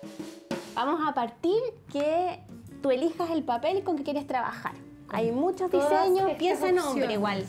Vamos a partir que tú elijas el papel con que quieres trabajar. Hay muchos diseños, piensa en nombre igual.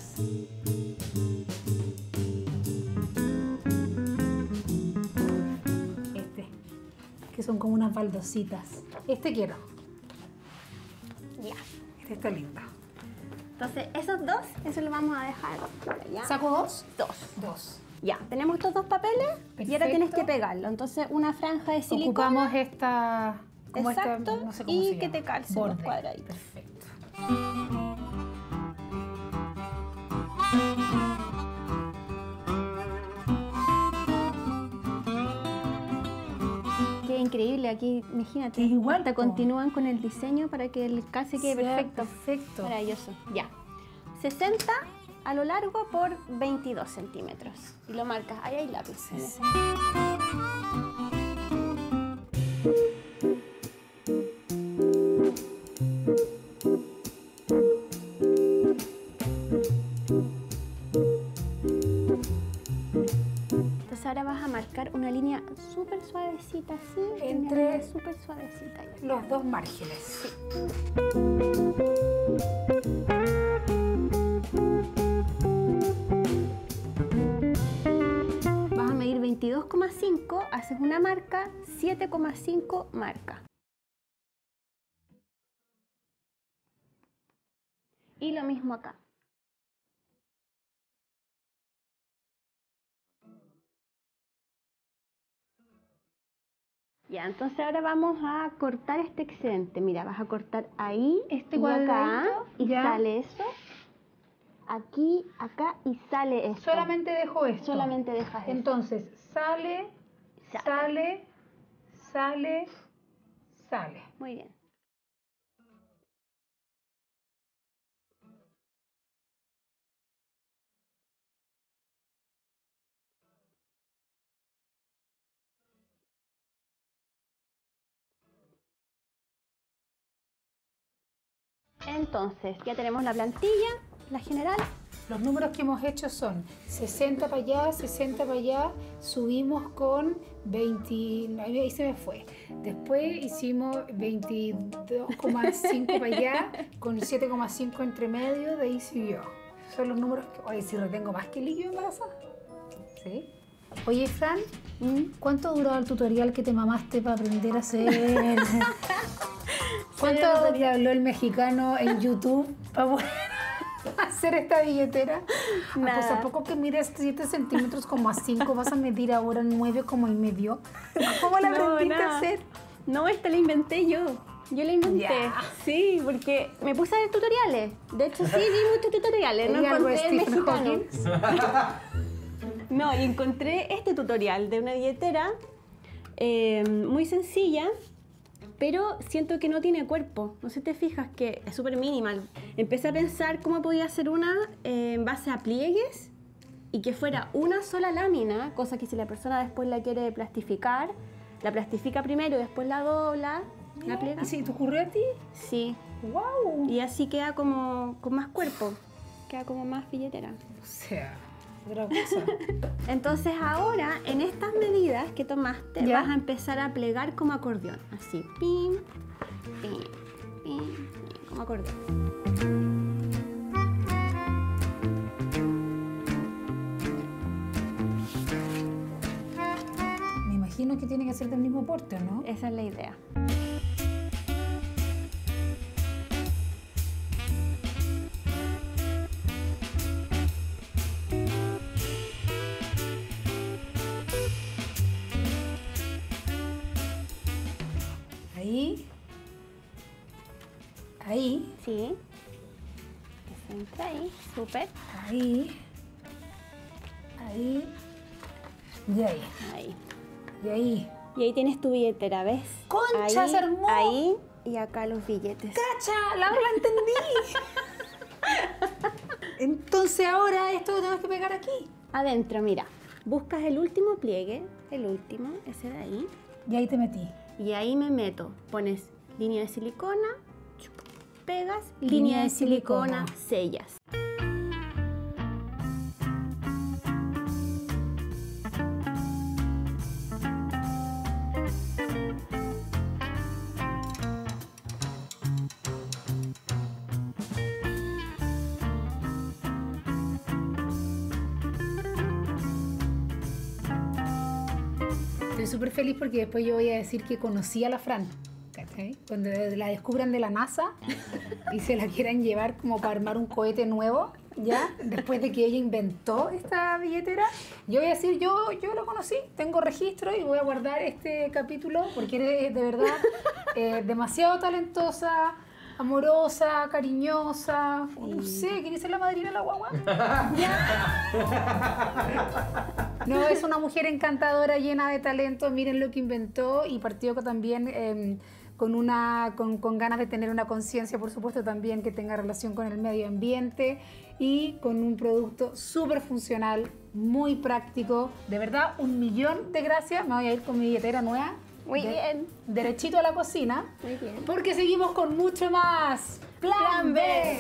Que son como unas baldositas. Este quiero. Ya. Este está lindo. Entonces, esos dos, eso lo vamos a dejar por allá. ¿Saco dos? Dos. Ya, tenemos estos dos papeles. Perfecto. Y ahora tienes que pegarlo. Entonces, una franja de silicona. Ocupamos esta... Como exacto, esta, no sé cómo y se que llama. te calce los cuadraditos. Perfecto. Qué increíble, aquí, imagínate. Es igual, hasta continúan con el diseño para que el calce quede perfecto. Perfecto. Maravilloso. Ya. 60 a lo largo por 22 centímetros. Y lo marcas, ahí hay lápiz. Sí. Entonces ahora vas a marcar una línea súper suavecita, así. Entre súper suavecita. Los dos márgenes. Sí. Vas a medir 22,5, haces una marca, 7,5 marca. Y lo mismo acá. Ya, entonces ahora vamos a cortar este excedente. Mira, vas a cortar ahí este y acá y ya. sale eso. Aquí, acá y sale esto. Solamente dejo esto. Solamente dejas eso. Entonces, sale. Muy bien. Entonces, ya tenemos la plantilla, la general. Los números que hemos hecho son 60 para allá, 60 para allá, subimos con 20, ahí se me fue. Después hicimos 22,5 para allá, con 7,5 entre medio, de ahí siguió. Son los números que, oye, si retengo más que líquido embarazada. ¿Sí? Oye, Fran, ¿cuánto duró el tutorial que te mamaste para aprender a hacer? ¿Cuánto te habló el mexicano en YouTube para poder hacer esta billetera? Nada. Pues a poco que mires 7 centímetros como a 5, vas a medir ahora 9 como y medio. ¿Cómo la aprendiste a hacer? No, esta la inventé yo. Yo la inventé. Ya. Sí, porque me puse a ver tutoriales. De hecho, sí, vi muchos tutoriales. No ¿Y algo de encontré el Stephen mexicano. Hawking? No, y encontré este tutorial de una billetera muy sencilla, pero siento que no tiene cuerpo. No sé si te fijas que es súper minimal. Empecé a pensar cómo podía hacer una en base a pliegues y que fuera una sola lámina, cosa que si la persona después la quiere plastificar, la plastifica primero y después la dobla, la pliega. ¿Y si te ocurrió a ti? Sí. ¡Wow! Y así queda como con más cuerpo, queda como más billetera. O sea, otra cosa. Entonces ahora, en estas medidas que tomaste, ¿Ya? vas a empezar a plegar como acordeón. Así, pim, pim, pim, pim, como acordeón. Me imagino que tiene que ser del mismo porte, ¿no? Esa es la idea. Ahí, Sí. Que se entra ahí, súper. ahí, y ahí, Ahí. y ahí. Y ahí tienes tu billetera, ¿ves? ¡Concha, ahí, se armó! Ahí y acá los billetes. ¡Cacha! ¡La entendí! Entonces ahora esto lo tenemos que pegar aquí. Adentro, mira, buscas el último pliegue, el último, ese de ahí, Y ahí te metí. y ahí me meto. Pones línea de silicona, chup, pegas, línea de silicona, sellas. Estoy súper feliz porque después yo voy a decir que conocí a la Fran. ¿Cachai? Cuando la descubran de la NASA y se la quieran llevar como para armar un cohete nuevo, ¿ya? Después de que ella inventó esta billetera, yo voy a decir, yo lo conocí, tengo registro y voy a guardar este capítulo porque eres de verdad demasiado talentosa, amorosa, cariñosa, no sé, ¿quieres ser la madrina de la guagua? ¿Ya? No, es una mujer encantadora, llena de talento, miren lo que inventó y partió también con ganas de tener una conciencia, por supuesto, también que tenga relación con el medio ambiente y con un producto súper funcional, muy práctico. De verdad, 1.000.000 de gracias. Me voy a ir con mi billetera nueva. Muy bien. Derechito a la cocina. Muy bien. Porque seguimos con mucho más. ¡Plan B!